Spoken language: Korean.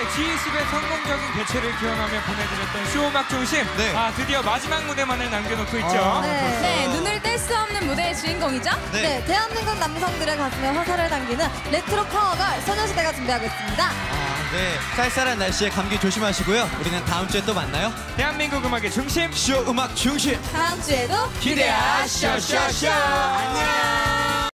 G20의 성공적인 개최를 기원하며 보내드렸던 쇼음악 중심. 네. 드디어 마지막 무대만을 남겨놓고 있죠. 네, 눈을 뗄 수 없는 무대의 주인공이죠? 네. 대한민국 남성들의 가슴에 화살을 당기는 레트로 파워걸 소녀시대가 준비하고 있습니다. 네, 쌀쌀한 날씨에 감기 조심하시고요. 우리는 다음 주에 또 만나요. 대한민국 음악의 중심 쇼 음악 중심. 다음 주에도 기대하쇼쇼쇼. 안녕.